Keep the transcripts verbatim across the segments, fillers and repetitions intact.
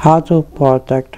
How to protect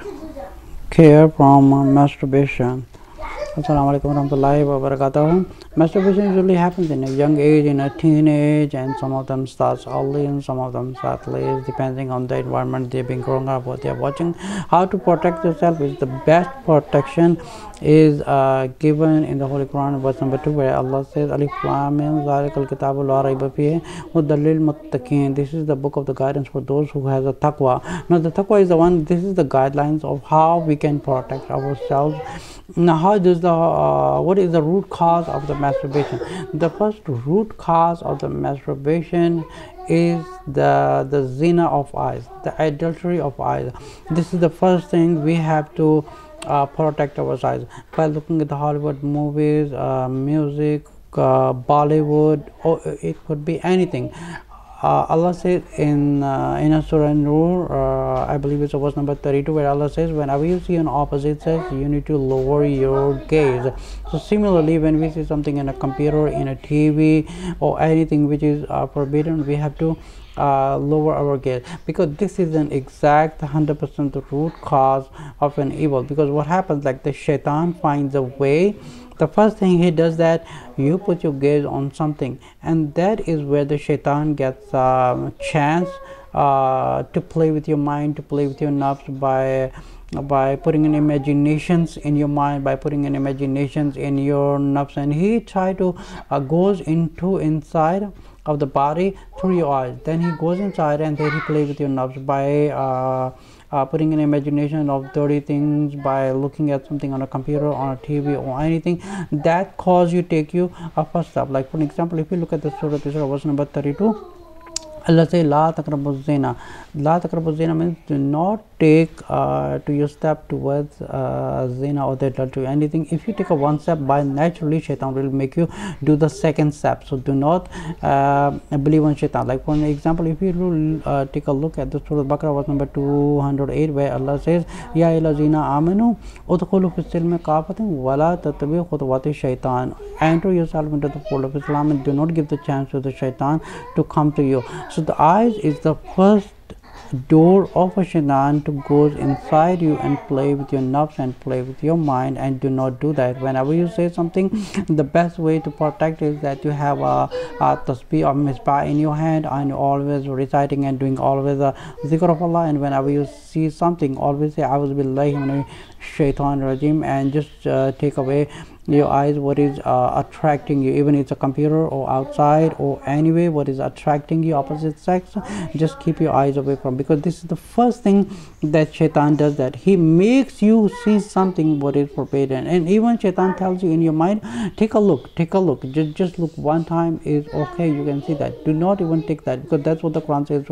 care from uh, masturbation. Assalamu alaikum warahmatullahi wabarakatuh. Masturbation usually happens in a young age, in a teenage, and some of them starts early and some of them start late, depending on the environment they've been growing up, what they're watching. How to protect yourself is the best protection is uh, given in the Holy Quran, verse number two, where Allah says, Alif Lam Mim, Zalikal Kitabu La Rayba Fihi, Hudan lil Muttaqin. This is the book of the guidance for those who has a taqwa. Now the taqwa is the one, this is the guidelines of how we can protect ourselves. Now how does the uh, what is the root cause of the masturbation? The first root cause of the masturbation is the the zina of eyes, the adultery of eyes. This is the first thing we have to uh, protect our eyes by looking at the Hollywood movies, uh, music, uh, Bollywood, or it could be anything. Uh, Allah says in uh, in a Surah Nur, uh, I believe it's verse number thirty-two, where Allah says, whenever you see an opposite sex, you need to lower your gaze. So similarly, when we see something in a computer, in a T V, or anything which is uh, forbidden, we have to uh, lower our gaze, because this is an exact one hundred percent the root cause of an evil. Because what happens, like the shaitan finds a way. The first thing he does, that you put your gaze on something, and that is where the shaitan gets a um, chance uh, to play with your mind, to play with your nerves by by putting in imaginations in your mind, by putting in imaginations in your nerves, and he try to uh, goes into inside of the body through your eyes. Then he goes inside and then he plays with your nerves by uh, uh, putting an imagination of dirty things, by looking at something on a computer, on a T V, or anything that cause you take you a first step. Like for example, if you look at the Surah Al-Isra, verse number thirty-two, Allah say, La taqrabu zina. La taqrabu zina means do not take uh, to your step towards uh, zina or the adultery, anything. If you take a one step, by naturally shaitan will make you do the second step. So do not uh, believe on shaitan. Like for an example, if you uh, take a look at the Surah Al-Baqarah, verse number two hundred eight, where Allah says, Ya ayyuhallazina amanu udkhulu fis silmi kafatin wala tattabi'u khutuwati shaitan. Enter yourself into the fold of Islam and do not give the chance to the shaitan to come to you. So the eyes is the first door of a shaitan to go inside you and play with your nerves and play with your mind, and do not do that. Whenever you say something, the best way to protect is that you have a, a tasbih or misbah in your hand, and always reciting and doing always a zikr of Allah. And whenever you see something, always say A'udhu billahi minash shaitan rajim, and just uh, take away your eyes what is uh, attracting you, even it's a computer or outside or anyway what is attracting you opposite sex, just keep your eyes away from, because this is the first thing that shaitan does, that he makes you see something what is forbidden. And even shaitan tells you in your mind, take a look, take a look, just just look one time is okay, you can see that. Do not even take that, because that's what the Quran says.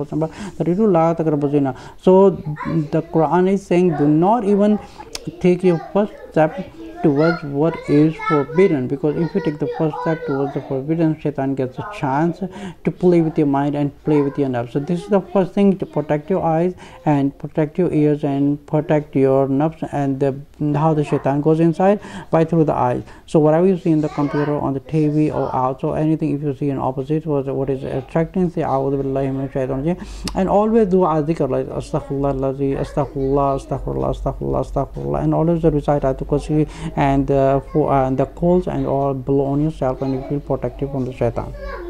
So the Quran is saying, do not even take your first step towards what is forbidden, because if you take the first step towards the forbidden, shaitan gets a chance to play with your mind and play with your nerves. So this is the first thing, to protect your eyes and protect your ears and protect your nerves, and the, how the shaitan goes inside, by through the eyes. So whatever you see in the computer, on the T V, or out, so anything, if you see an opposite what, what is attracting, say A'udhu billahi minash shaitan rajim, and always do a dhikr like astaghfirullah lazi, astaghfirullah, astaghfirullah, astaghfirullah, astaghfirullah, and always recite Ayatul Kursi and uh, for uh, the calls and all blow on yourself, and you feel protected from the shaitan.